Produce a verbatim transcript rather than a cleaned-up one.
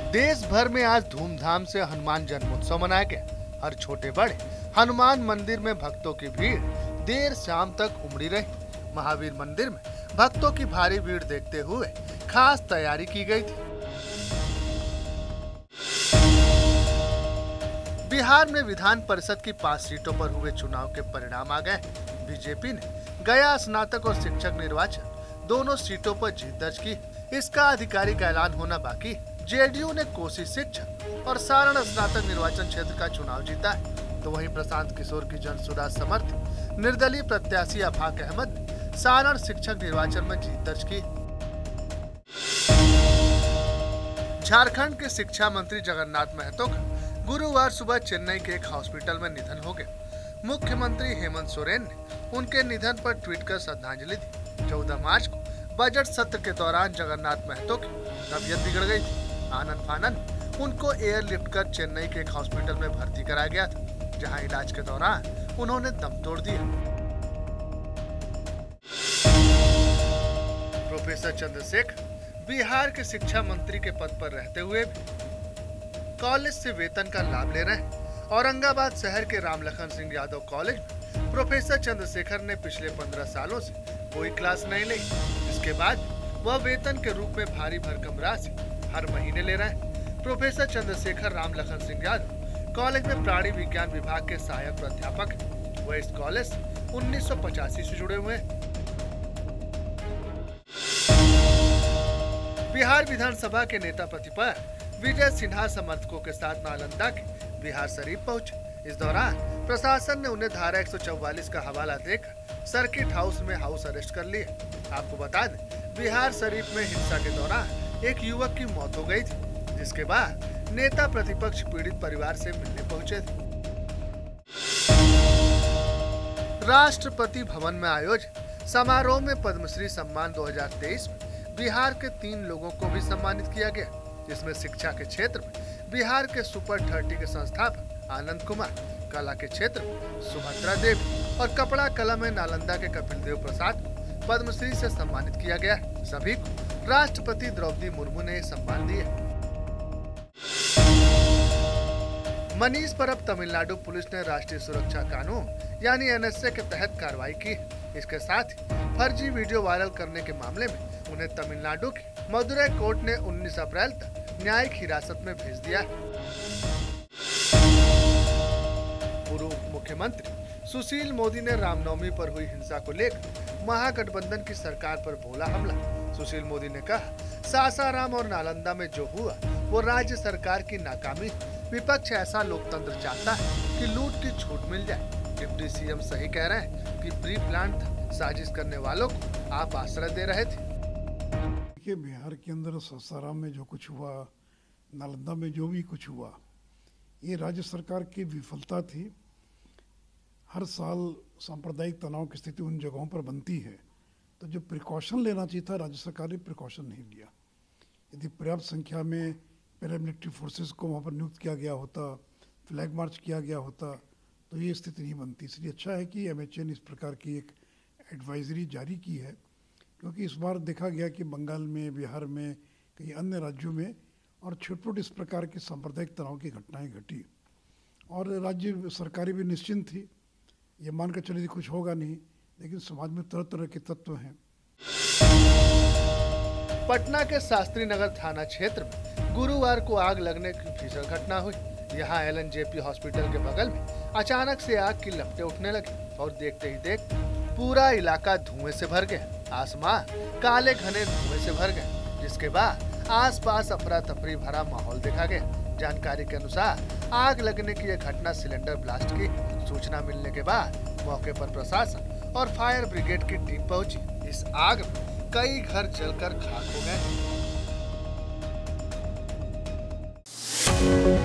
देश भर में आज धूमधाम से हनुमान जन्मोत्सव मनाया गया। हर छोटे बड़े हनुमान मंदिर में भक्तों की भीड़ देर शाम तक उमड़ी रही। महावीर मंदिर में भक्तों की भारी भीड़ देखते हुए खास तैयारी की गई थी। बिहार में विधान परिषद की पांच सीटों पर हुए चुनाव के परिणाम आ गए। बीजेपी ने गया स्नातक और शिक्षक निर्वाचन दोनों सीटों पर जीत दर्ज की। इसका आधिकारिक ऐलान होना बाकी। जेडीयू ने कोसी शिक्षक और सारण स्नातक निर्वाचन क्षेत्र का चुनाव जीता है, तो वहीं प्रशांत किशोर की जन सुराज समर्थित निर्दलीय प्रत्याशी आफाक अहमद ने सारण शिक्षक निर्वाचन में जीत दर्ज की। झारखंड के शिक्षा मंत्री जगन्नाथ महतो का गुरुवार सुबह चेन्नई के एक हॉस्पिटल में निधन हो गया। मुख्यमंत्री हेमंत सोरेन ने उनके निधन पर ट्वीट कर श्रद्धांजलि दी। चौदह मार्च को बजट सत्र के दौरान जगन्नाथ महतो की तबीयत बिगड़ गई थी। आनन फानन उनको एयरलिफ्ट कर चेन्नई के एक हॉस्पिटल में भर्ती कराया गया था, जहां इलाज के दौरान उन्होंने दम तोड़ दिया। प्रोफेसर चंद्रशेखर बिहार के शिक्षा मंत्री के पद पर रहते हुए भी कॉलेज से वेतन का लाभ ले रहे हैं। औरंगाबाद शहर के राम लखन सिंह यादव कॉलेज में प्रोफेसर चंद्रशेखर ने पिछले पंद्रह सालों से कोई क्लास नहीं ली। इसके बाद वह वेतन के रूप में भारी भरकम राशि हर महीने ले रहे हैं। प्रोफेसर चंद्रशेखर राम लखन सिंह यादव कॉलेज में प्राणी विज्ञान विभाग के सहायक प्राध्यापक हैं। वह इस कॉलेज उन्नीस सौ पचासी से जुड़े हुए हैं। बिहार विधानसभा के नेता प्रतिपक्ष विजय सिन्हा समर्थकों के साथ नालंदा के बिहार शरीफ पहुंचे। इस दौरान प्रशासन ने उन्हें धारा एक सौ चौवालीस का हवाला देकर सर्किट हाउस में हाउस अरेस्ट कर लिया। आपको बता दें, बिहार शरीफ में हिंसा के दौरान एक युवक की मौत हो गई थी, जिसके बाद नेता प्रतिपक्ष पीड़ित परिवार से मिलने पहुंचे थे। राष्ट्रपति भवन में आयोजित समारोह में पद्मश्री सम्मान दो हज़ार तेईस में बिहार के तीन लोगों को भी सम्मानित किया गया, जिसमें शिक्षा के क्षेत्र में बिहार के सुपर थर्टी के संस्थापक आनंद कुमार, कला के क्षेत्र में सुभद्रा देवी और कपड़ा कला में नालंदा के कपिल देव प्रसाद को पद्मश्री से सम्मानित किया गया। सभी को राष्ट्रपति द्रौपदी मुर्मू ने सम्मान दिए। मनीष पर अब तमिलनाडु पुलिस ने राष्ट्रीय सुरक्षा कानून यानी एन एस ए के तहत कार्रवाई की। इसके साथ ही फर्जी वीडियो वायरल करने के मामले में उन्हें तमिलनाडु की मदुरै कोर्ट ने उन्नीस अप्रैल तक न्यायिक हिरासत में भेज दिया। पूर्व मुख्यमंत्री सुशील मोदी ने रामनवमी पर हुई हिंसा को लेकर महागठबंधन की सरकार पर बोला हमला। सुशील मोदी ने कहा, सासाराम और नालंदा में जो हुआ वो राज्य सरकार की नाकामी। विपक्ष ऐसा लोकतंत्र चाहता है कि लूट की छूट मिल जाए। डिप्टी सीएम सही कह रहे हैं कि प्री प्लान था। साजिश करने वालों को आप आश्रय दे रहे थे। देखिए, बिहार के अंदर सासाराम में जो कुछ हुआ, नालंदा में जो भी कुछ हुआ, ये राज्य सरकार की विफलता थी। हर साल सांप्रदायिक तनाव की स्थिति उन जगहों पर बनती है, तो जो प्रिकॉशन लेना चाहिए था राज्य सरकार ने प्रिकॉशन नहीं लिया। यदि पर्याप्त संख्या में पैरामिलिट्री फोर्सेस को वहाँ पर नियुक्त किया गया होता, फ्लैग मार्च किया गया होता, तो ये स्थिति नहीं बनती। इसलिए अच्छा है कि एम एच ए ने इस प्रकार की एक एडवाइजरी जारी की है, क्योंकि इस बार देखा गया कि बंगाल में, बिहार में, कई अन्य राज्यों में और छुटपुट इस प्रकार की सांप्रदायिक तनाव की घटनाएं घटी और राज्य सरकारें भी निश्चिंत थी। ये मानकर चली थी कुछ होगा नहीं, लेकिन समाज में तरह तरह के तत्व हैं। पटना के शास्त्री नगर थाना क्षेत्र में गुरुवार को आग लगने की भीषण घटना हुई। यहाँ L N J P hospital के बगल में अचानक से आग की लपटें उठने लगी और देखते ही देखते पूरा इलाका धुएं से भर गया। आसमान काले घने धुएं से भर गए, जिसके बाद आसपास अफरा तफरी भरा माहौल देखा गया। जानकारी के अनुसार आग लगने की यह घटना सिलेंडर ब्लास्ट की। सूचना मिलने के बाद मौके पर प्रशासन और फायर ब्रिगेड की टीम पहुंची। इस आग में कई घर जलकर खाक हो गए।